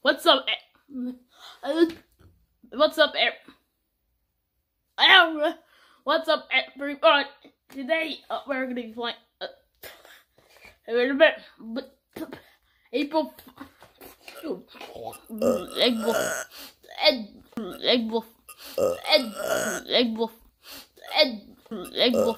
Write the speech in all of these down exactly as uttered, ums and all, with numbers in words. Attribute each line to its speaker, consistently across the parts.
Speaker 1: What's up? What's up, What's up, everyone? Today uh, we're gonna be playing uh, a bit, but April, April, April, April, April, April,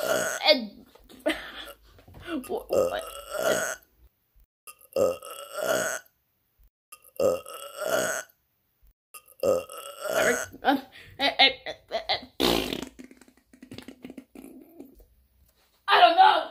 Speaker 1: I don't know.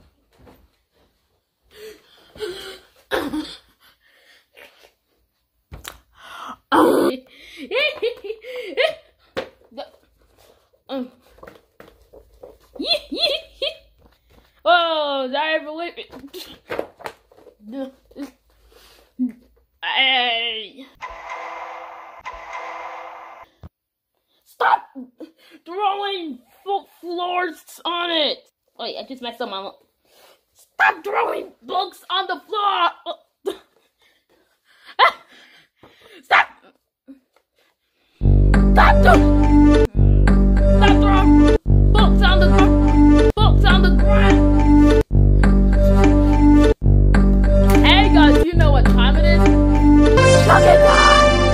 Speaker 1: Oh, I believe it. Hey. Stop throwing floors on it. Wait, I just messed up my. Stop throwing books on the floor. Stop. Stop throwing. Stop throwing books on the ground. Books on the ground. Hey guys, you know what time it is? Chuck it down.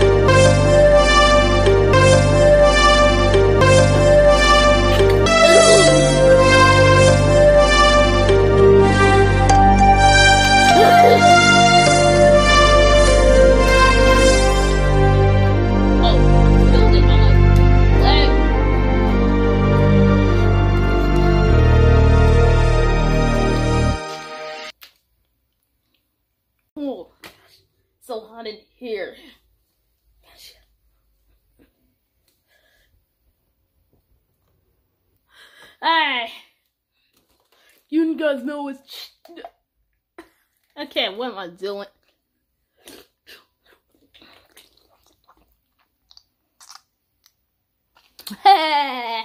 Speaker 1: Oh, so hot in here. Hey, you guys know it's. Okay, what am I doing? Hey.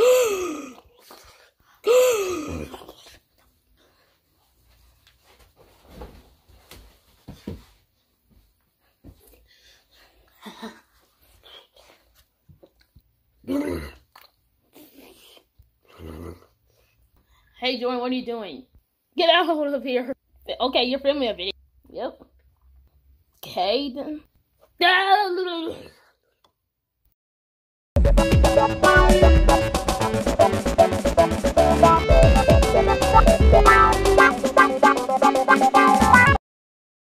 Speaker 1: Hey Jordan, what are you doing? Get out of here. Okay, you're filming a video. Yep. Okay then.